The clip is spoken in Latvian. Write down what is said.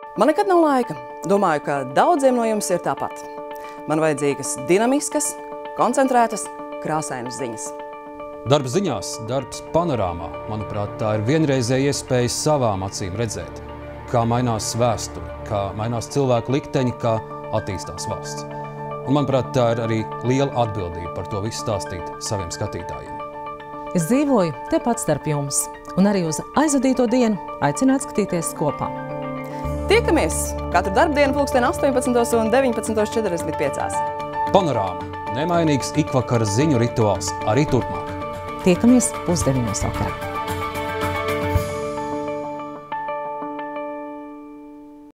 Man nekad nav laika. Domāju, ka daudziem no jums ir tāpat. Man vajadzīgas dinamiskas, koncentrētas, krāsainas ziņas. Darba ziņās, darbs panorāmā, manuprāt, tā ir vienreizēja iespēja savām acīm redzēt, kā mainās vēsture, kā mainās cilvēku likteņi, kā attīstās valsts. Un, manuprāt, tā ir arī liela atbildība par to visu stāstīt saviem skatītājiem. Es dzīvoju tepat starp jums, un arī uz aizvadīto dienu aicināt skatīties kopā. Tiekamies katru darbdienu pulksteni 18 un 19:45. Panorāma – nemainīgs ikvakara ziņu rituāls arī turpmāk. Tiekamies 9:30 vakarā.